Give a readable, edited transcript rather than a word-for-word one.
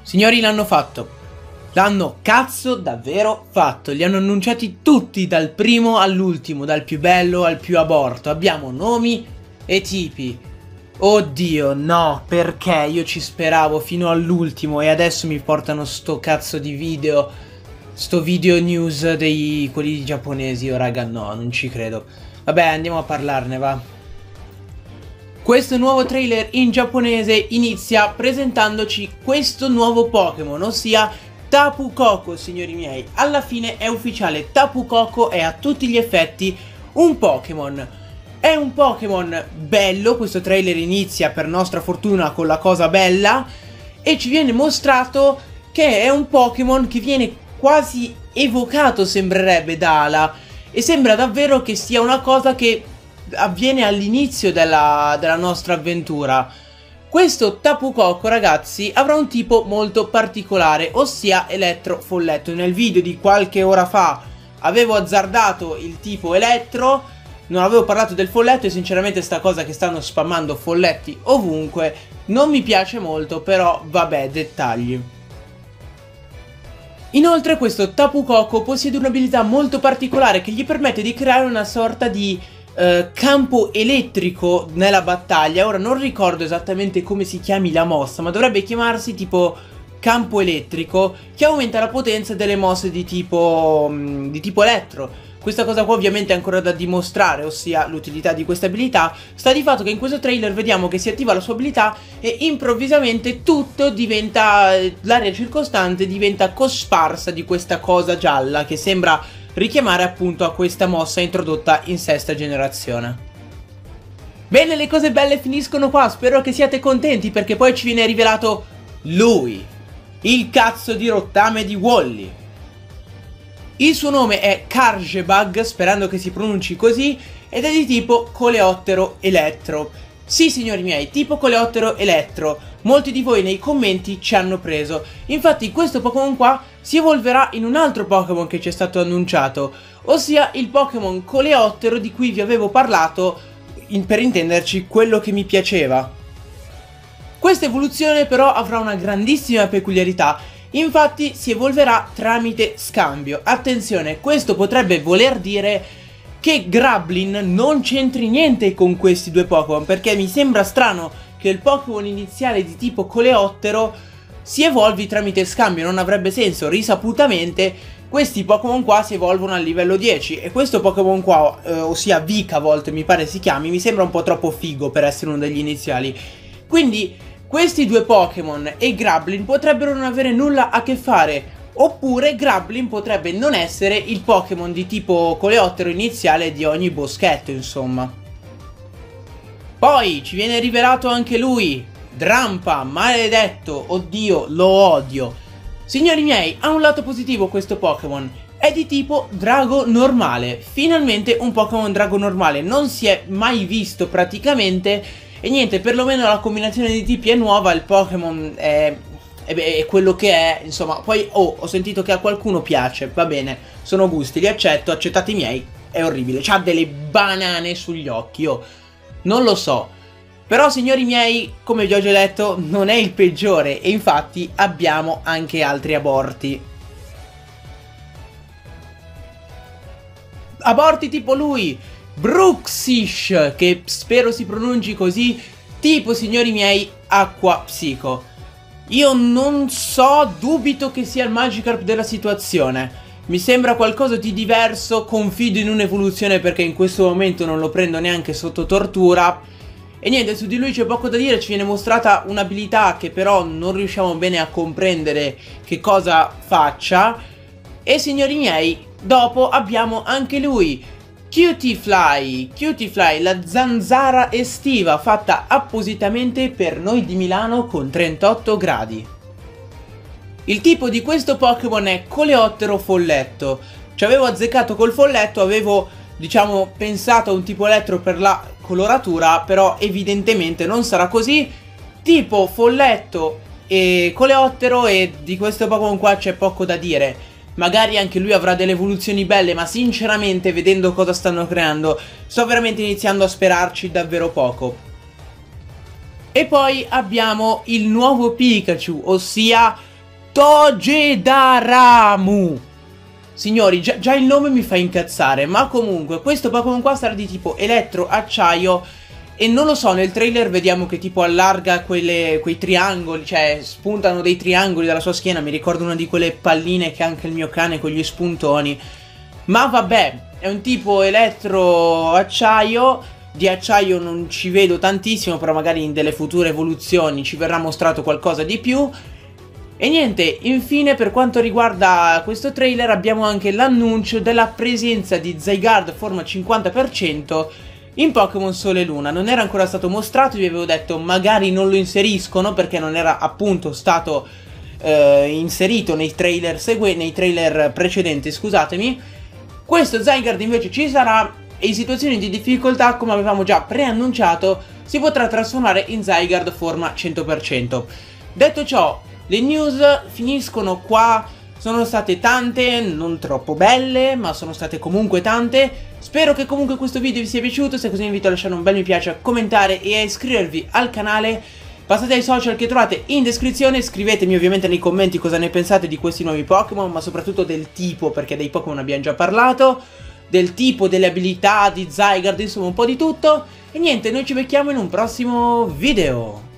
Signori, l'hanno fatto. L'hanno cazzo davvero fatto. Li hanno annunciati tutti, dal primo all'ultimo, dal più bello al più aborto. Abbiamo nomi e tipi. Oddio, no, perché io ci speravo fino all'ultimo e adesso mi portano sto cazzo di video. Sto video news dei quelli giapponesi. Oh raga, no, non ci credo. Vabbè, andiamo a parlarne, va. Questo nuovo trailer in giapponese inizia presentandoci questo nuovo Pokémon, ossia Tapu Koko, signori miei. Alla fine è ufficiale, Tapu Koko è a tutti gli effetti un Pokémon. È un Pokémon bello, questo trailer inizia per nostra fortuna con la cosa bella e ci viene mostrato che è un Pokémon che viene quasi evocato, sembrerebbe, da Ala, e sembra davvero che sia una cosa che avviene all'inizio della nostra avventura. Questo Tapu Koko, ragazzi, avrà un tipo molto particolare, ossia Elettro Folletto. Nel video di qualche ora fa avevo azzardato il tipo Elettro, non avevo parlato del folletto e sinceramente sta cosa che stanno spammando folletti ovunque non mi piace molto, però vabbè, dettagli. Inoltre questo Tapu Koko possiede un'abilità molto particolare che gli permette di creare una sorta di campo elettrico nella battaglia. Ora non ricordo esattamente come si chiami la mossa, ma dovrebbe chiamarsi tipo campo elettrico, che aumenta la potenza delle mosse di tipo elettro. Questa cosa qua ovviamente è ancora da dimostrare, ossia l'utilità di questa abilità. Sta di fatto che in questo trailer vediamo che si attiva la sua abilità e improvvisamente tutto diventa, l'area circostante diventa cosparsa di questa cosa gialla che sembra richiamare appunto a questa mossa introdotta in sesta generazione. Bene, le cose belle finiscono qua, spero che siate contenti perché poi ci viene rivelato lui, il cazzo di rottame di Wally. Il suo nome è Carjebug, sperando che si pronunci così, ed è di tipo Coleottero Elettro. Sì, signori miei, tipo Coleottero Elettro. Molti di voi nei commenti ci hanno preso. Infatti questo Pokémon qua si evolverà in un altro Pokémon che ci è stato annunciato, ossia il Pokémon Coleottero di cui vi avevo parlato, per intenderci quello che mi piaceva. Questa evoluzione però avrà una grandissima peculiarità, infatti si evolverà tramite scambio. Attenzione, questo potrebbe voler dire che Grablin non c'entri niente con questi due Pokémon, perché mi sembra strano che il Pokémon iniziale di tipo Coleottero si evolvi tramite scambio, non avrebbe senso. Risaputamente questi Pokémon qua si evolvono al livello 10 e questo Pokémon qua, ossia Vikavolt mi pare si chiami, mi sembra un po' troppo figo per essere uno degli iniziali. Quindi questi due Pokémon e Grablin potrebbero non avere nulla a che fare, oppure Grablin potrebbe non essere il Pokémon di tipo Coleottero iniziale di ogni boschetto, insomma. Poi ci viene rivelato anche lui, Drampa, maledetto, oddio, lo odio. Signori miei, ha un lato positivo questo Pokémon, è di tipo drago normale. Finalmente un Pokémon drago normale, non si è mai visto praticamente. E niente, perlomeno la combinazione di tipi è nuova, il Pokémon è quello che è, insomma. Poi ho sentito che a qualcuno piace, va bene, sono gusti, li accetto, accettate i miei, è orribile, c'ha delle banane sugli occhi, io non lo so. Però signori miei, come vi ho già detto, non è il peggiore e infatti abbiamo anche altri aborti. Aborti tipo lui, Bruxish, che spero si pronunci così, tipo signori miei Acqua Psico. Io non so, dubito che sia il Magikarp della situazione. Mi sembra qualcosa di diverso, confido in un'evoluzione perché in questo momento non lo prendo neanche sotto tortura. E niente, su di lui c'è poco da dire, ci viene mostrata un'abilità che però non riusciamo bene a comprendere che cosa faccia. E signori miei, dopo abbiamo anche lui, Cutiefly, la zanzara estiva fatta appositamente per noi di Milano con 38 gradi. Il tipo di questo Pokémon è Coleottero Folletto. Ci avevo azzeccato col folletto, avevo, diciamo, pensato a un tipo elettro per la coloratura, però evidentemente non sarà così. Tipo folletto e Coleottero, e di questo Pokémon qua c'è poco da dire. Magari anche lui avrà delle evoluzioni belle, ma sinceramente vedendo cosa stanno creando sto veramente iniziando a sperarci davvero poco. E poi abbiamo il nuovo Pikachu, ossia Togedaramu. Signori, già il nome mi fa incazzare, ma comunque questo Pokémon qua sarà di tipo elettro, acciaio. E non lo so, nel trailer vediamo che tipo allarga quei triangoli, cioè spuntano dei triangoli dalla sua schiena. Mi ricordo una di quelle palline che ha anche il mio cane con gli spuntoni. Ma vabbè, è un tipo elettro-acciaio. Di acciaio non ci vedo tantissimo, però magari in delle future evoluzioni ci verrà mostrato qualcosa di più. E niente, infine per quanto riguarda questo trailer abbiamo anche l'annuncio della presenza di Zygarde forma 50% in Pokémon Sole e Luna. Non era ancora stato mostrato, vi avevo detto magari non lo inseriscono perché non era appunto stato inserito nei trailer precedenti, scusatemi. Questo Zygarde invece ci sarà e in situazioni di difficoltà, come avevamo già preannunciato, si potrà trasformare in Zygarde forma 100%. Detto ciò, le news finiscono qua. Sono state tante, non troppo belle, ma sono state comunque tante. Spero che comunque questo video vi sia piaciuto. Se così vi invito a lasciare un bel mi piace, a commentare e a iscrivervi al canale. Passate ai social che trovate in descrizione. Scrivetemi ovviamente nei commenti cosa ne pensate di questi nuovi Pokémon, ma soprattutto del tipo, perché dei Pokémon abbiamo già parlato, del tipo, delle abilità di Zygarde, insomma un po' di tutto. E niente, noi ci becchiamo in un prossimo video.